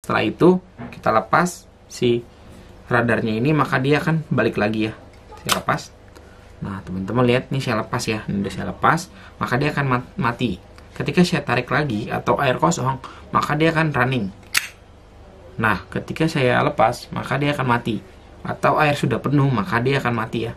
Setelah itu kita lepas si radarnya ini, maka dia akan balik lagi ya. Saya lepas. Nah teman-teman lihat, ini saya lepas ya, ini udah saya lepas, maka dia akan mati. Ketika saya tarik lagi atau air kosong, maka dia akan running. Nah ketika saya lepas, maka dia akan mati. Atau air sudah penuh, maka dia akan mati ya.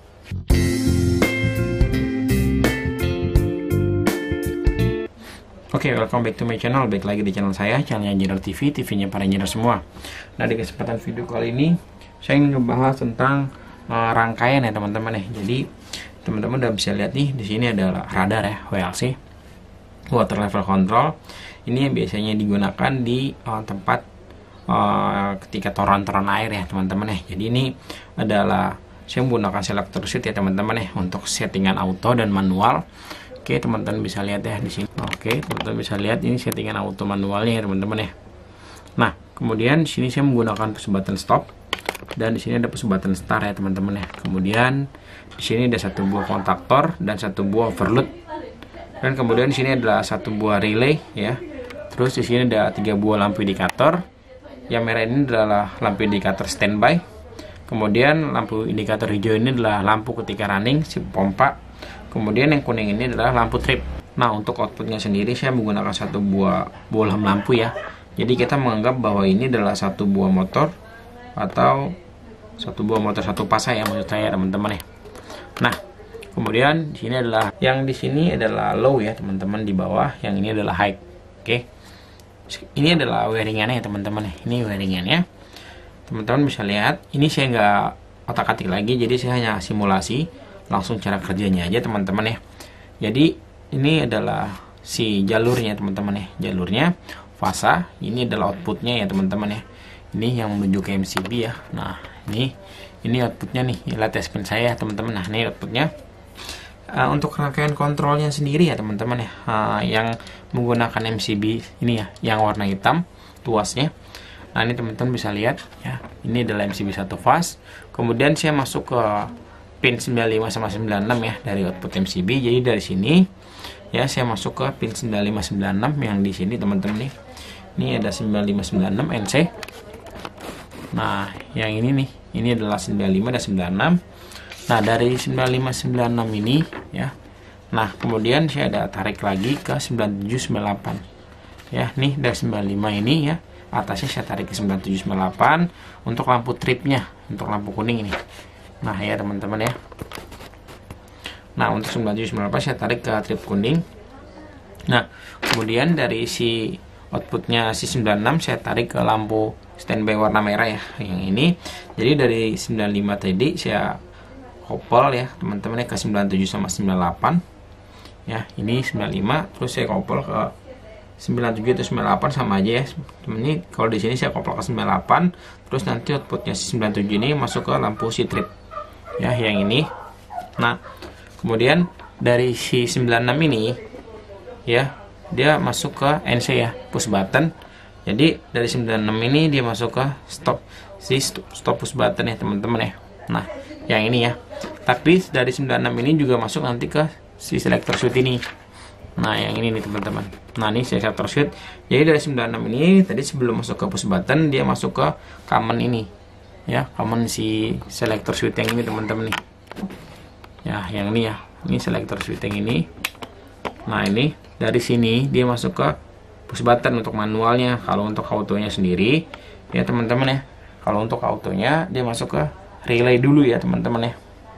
Oke, welcome back to my channel. Baik lagi di channel saya, channelnya Engineer TV, TV-nya para engineer semua. Nah, di kesempatan video kali ini saya ingin ngebahas tentang rangkaian ya teman-teman ya. Jadi teman-teman udah bisa lihat nih, di sini ada radar ya, WLC, water level control. Ini yang biasanya digunakan di tempat ketika toran-toran air ya teman-teman ya. Jadi ini adalah saya menggunakan selector switch ya teman-teman ya, untuk settingan auto dan manual. Oke, teman-teman bisa lihat ya di sini. Oke, teman-teman bisa lihat ini settingan auto manualnya ya teman-teman ya. Nah, kemudian di sini saya menggunakan push button stop dan di sini ada push button start ya teman-teman ya. Kemudian di sini ada satu buah kontaktor dan satu buah overload. Dan kemudian di sini adalah satu buah relay ya. Terus di sini ada 3 buah lampu indikator. Yang merah ini adalah lampu indikator standby. Kemudian lampu indikator hijau ini adalah lampu ketika running si pompa. Kemudian yang kuning ini adalah lampu trip. Nah, untuk outputnya sendiri saya menggunakan satu buah bohlam lampu ya. Jadi kita menganggap bahwa ini adalah satu buah motor atau satu buah motor satu pasang ya, maksud saya teman-teman ya. Nah, kemudian di sini adalah yang di sini adalah low ya teman-teman, di bawah yang ini adalah high. Oke. Ini adalah wiringannya ya teman-teman ya. Ini wiringannya. Teman-teman bisa lihat, ini saya nggak otak-atik lagi, jadi saya hanya simulasi langsung cara kerjanya aja teman-teman ya. Jadi ini adalah si jalurnya teman-teman ya, jalurnya fasa. Ini adalah outputnya ya teman-teman ya, ini yang menuju ke MCB ya. Nah ini outputnya nih, lihat ya spin saya teman-teman. Nah ini outputnya. Untuk rangkaian kontrolnya sendiri ya teman-teman ya, yang menggunakan MCB ini ya, yang warna hitam tuasnya. Nah ini teman-teman bisa lihat ya, ini adalah MCB 1 fase. Kemudian saya masuk ke pin 95 sama 96 ya dari output MCB. Jadi dari sini ya saya masuk ke pin 9596 yang di sini teman-teman nih. Ini ada 9596 NC. Nah, yang ini nih, ini adalah 95 dan 96. Nah, dari 9596 ini ya. Nah, kemudian saya ada tarik lagi ke 9798. Ya, nih dari 95 ini ya. Atasnya saya tarik ke 9798 untuk lampu tripnya, untuk lampu kuning ini. Nah ya teman-teman ya. Nah untuk 9798 saya tarik ke trip kuning. Nah kemudian dari si outputnya si 96 saya tarik ke lampu standby warna merah ya, yang ini. Jadi dari 95 tadi saya kopel ya teman-teman ya ke 97 sama 98 ya. Ini 95 terus saya kopel ke 97 atau 98 sama aja ya teman. Ini kalau di sini saya kopel ke 98, terus nanti outputnya si 97 ini masuk ke lampu si trip ya, yang ini. Nah kemudian dari si 96 ini ya, dia masuk ke NC ya, push button. Jadi dari 96 ini dia masuk ke stop push button ya teman-teman ya. Nah yang ini ya, tapi dari 96 ini juga masuk nanti ke si selector switch ini. Nah yang ini nih teman-teman. Nah ini selector switch. Jadi dari 96 ini tadi sebelum masuk ke push button, dia masuk ke common ini ya, common si selector switch yang ini teman-teman nih ya, yang ini ya, ini selector switch yang ini. Nah ini dari sini dia masuk ke push button untuk manualnya. Kalau untuk autonya sendiri ya teman-teman ya, kalau untuk autonya dia masuk ke relay dulu ya teman-teman ya,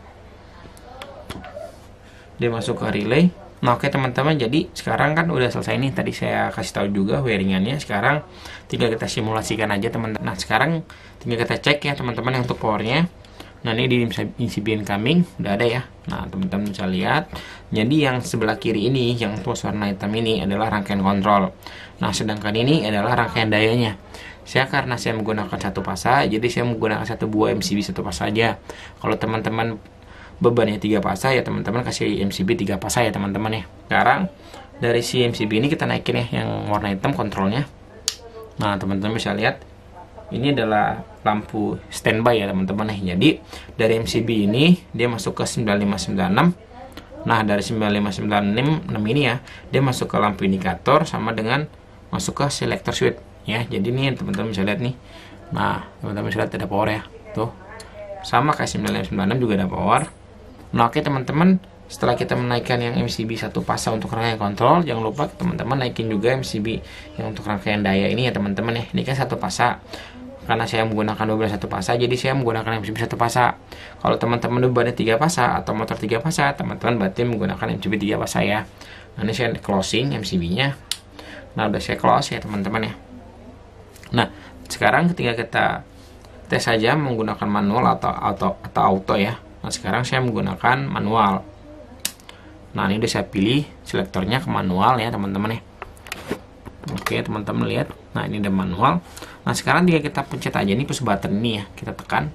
dia masuk ke relay. Nah oke teman-teman, jadi sekarang kan udah selesai nih, tadi saya kasih tahu juga wiringannya. Sekarang tinggal kita simulasikan aja teman-teman. Nah sekarang tinggal kita cek ya teman-teman yang untuk powernya. Nah ini di MCB incoming udah ada ya. Nah teman-teman bisa lihat, jadi yang sebelah kiri ini yang tuas warna hitam ini adalah rangkaian kontrol. Nah sedangkan ini adalah rangkaian dayanya. Karena saya menggunakan satu fasa, jadi saya menggunakan satu buah MCB satu fasa aja. Kalau teman-teman bebannya 3 fasa ya teman-teman kasih MCB 3 fasa ya teman-teman ya. Sekarang dari si MCB ini kita naikin ya yang warna hitam kontrolnya. Nah teman-teman bisa lihat ini adalah lampu standby ya teman-teman ya. Jadi dari MCB ini dia masuk ke 9596. Nah dari 9596 ini ya, dia masuk ke lampu indikator sama dengan masuk ke selector switch ya. Jadi nih teman-teman bisa lihat nih. Nah, teman-teman bisa lihat ada power ya. Tuh. Sama kayak 9596 juga ada power. Nah, oke teman-teman, setelah kita menaikkan yang MCB satu fasa untuk rangkaian kontrol, jangan lupa teman-teman naikin juga MCB yang untuk rangkaian daya ini ya teman-teman ya. Ini kan satu fasa. Karena saya menggunakan beban satu fasa, jadi saya menggunakan MCB satu fasa. Kalau teman-teman bebannya 3 fasa atau motor 3 fasa, teman-teman berarti menggunakan MCB 3 fasa ya. Nah, ini saya closing MCB-nya. Nah, udah saya close ya teman-teman ya. Nah, sekarang ketika kita tes saja menggunakan manual atau auto ya. Nah, sekarang saya menggunakan manual. Nah, ini udah saya pilih selektornya ke manual ya teman-teman ya. Oke teman-teman lihat. Nah, ini udah manual. Nah, sekarang jika kita pencet aja nih push button ini ya, kita tekan.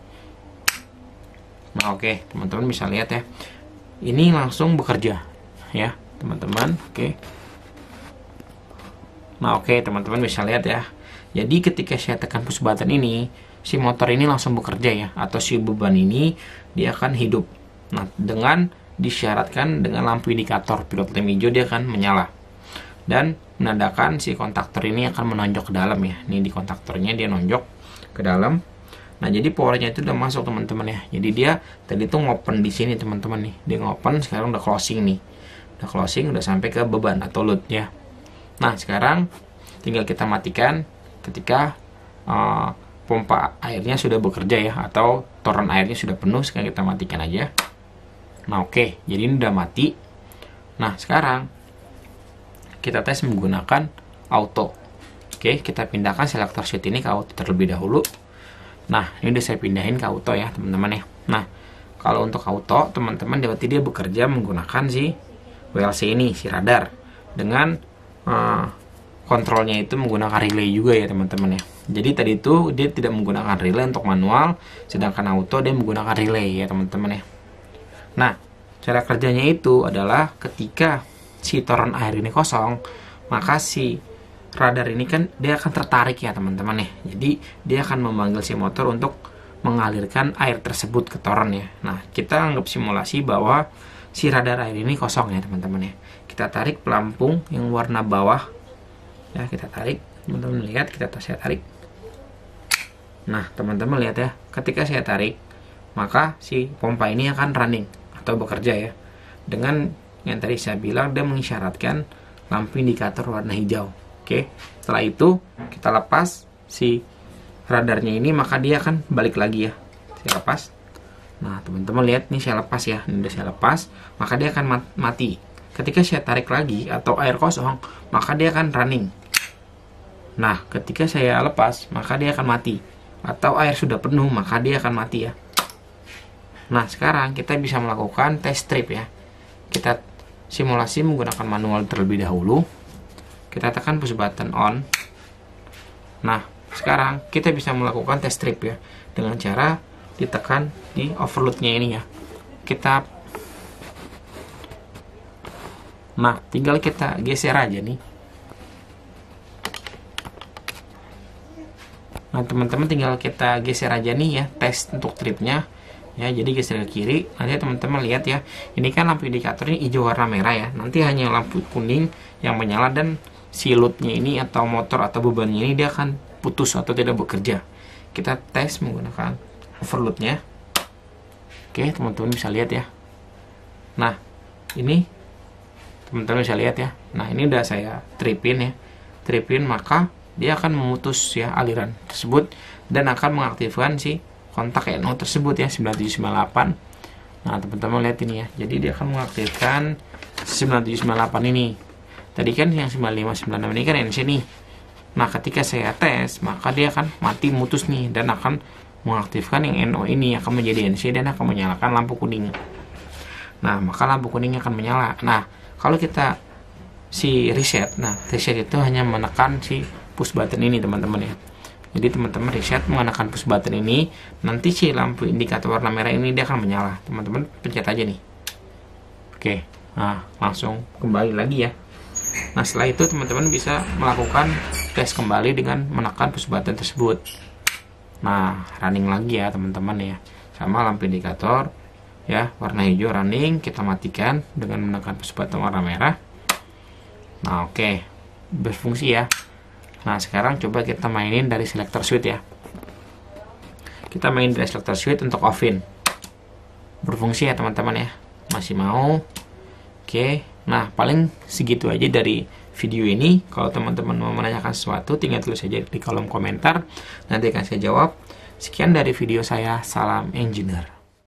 Nah, oke teman-teman bisa lihat ya, ini langsung bekerja ya teman-teman. Nah, oke teman-teman bisa lihat ya. Jadi ketika saya tekan push button ini, si motor ini langsung bekerja ya, atau si beban ini dia akan hidup. Nah, dengan disyaratkan dengan lampu indikator pilot lamp hijau dia akan menyala dan menandakan si kontaktor ini akan menonjok ke dalam ya. Ini di kontaktornya dia nonjok ke dalam. Nah, jadi powernya itu udah masuk teman-teman ya. Jadi dia tadi tuh ngopen di sini teman-teman nih. Dia ngopen, sekarang udah closing nih. Udah closing, udah sampai ke beban atau load ya. Nah, sekarang tinggal kita matikan ketika pompa airnya sudah bekerja ya, atau toren airnya sudah penuh. Sekarang kita matikan aja. Nah, oke, jadi ini udah mati. Nah, sekarang kita tes menggunakan auto. Oke, kita pindahkan selektor seat ini ke auto terlebih dahulu. Nah, ini udah saya pindahin ke auto ya teman-teman ya. Nah, kalau untuk auto teman-teman berarti dia bekerja menggunakan si WLC ini, si radar, dengan kontrolnya itu menggunakan relay juga ya teman-teman ya. Jadi tadi itu dia tidak menggunakan relay untuk manual, sedangkan auto dia menggunakan relay ya teman-teman ya. Nah, cara kerjanya itu adalah ketika si toren air ini kosong, maka si radar ini kan dia akan tertarik ya teman-teman ya. Jadi dia akan memanggil si motor untuk mengalirkan air tersebut ke toren ya. Nah, kita anggap simulasi bahwa si radar air ini kosong ya teman-teman ya. Kita tarik pelampung yang warna bawah ya, kita tarik. Teman-teman lihat, saya tarik. Nah, teman-teman lihat ya, ketika saya tarik, maka si pompa ini akan running atau bekerja ya. Dengan yang tadi saya bilang, dia mengisyaratkan lampu indikator warna hijau. Oke, setelah itu kita lepas si radarnya ini, maka dia akan balik lagi ya. Saya lepas. Nah, teman-teman lihat, nih saya lepas ya. Ini udah saya lepas, maka dia akan mati. Ketika saya tarik lagi atau air kosong, maka dia akan running. Nah, ketika saya lepas, maka dia akan mati. Atau air sudah penuh, maka dia akan mati ya. Nah, sekarang kita bisa melakukan test trip ya. Kita simulasi menggunakan manual terlebih dahulu. Kita tekan push button on. Nah, sekarang kita bisa melakukan test trip ya, dengan cara ditekan di overload-nya ini ya. Nah, tinggal kita geser aja nih. Nah, teman-teman tinggal kita geser aja nih ya, tes untuk tripnya ya. Jadi geser ke kiri. Nanti teman-teman lihat ya, ini kan lampu indikatornya hijau warna merah ya. Nanti hanya lampu kuning yang menyala, dan si load-nya ini atau motor atau bebannya ini dia akan putus atau tidak bekerja. Kita tes menggunakan overload-nya. Oke, teman-teman bisa lihat ya. Nah, ini teman-teman bisa lihat ya. Nah, ini udah saya tripin ya. Tripin, maka dia akan memutus ya aliran tersebut dan akan mengaktifkan si kontak NO tersebut ya, 9798. Nah, teman-teman lihat ini ya. Jadi dia akan mengaktifkan 9798 ini. Tadi kan yang 9596 ini kan NC nih. Nah, ketika saya tes, maka dia akan mati mutus nih dan akan mengaktifkan yang NO ini, akan menjadi NC dan akan menyalakan lampu kuning. Nah, maka lampu kuning akan menyala. Nah, kalau kita si reset, nah reset itu hanya menekan si push button ini teman-teman ya. Jadi teman-teman reset menggunakan push button ini, nanti si lampu indikator warna merah ini dia akan menyala. Teman-teman pencet aja nih. Oke, nah langsung kembali lagi ya. Nah, setelah itu teman-teman bisa melakukan tes kembali dengan menekan push button tersebut. Nah, running lagi ya teman-teman ya. Sama lampu indikator ya warna hijau running, kita matikan dengan menekan push button warna merah. Nah, oke, berfungsi ya. Nah, sekarang coba kita mainin dari selector switch ya. Kita main dari selector switch untuk off-in. Berfungsi ya teman-teman ya. Masih mau? Oke. Nah, paling segitu aja dari video ini. Kalau teman-teman mau menanyakan sesuatu, tinggal tulis saja di kolom komentar. Nanti akan saya jawab. Sekian dari video saya. Salam engineer.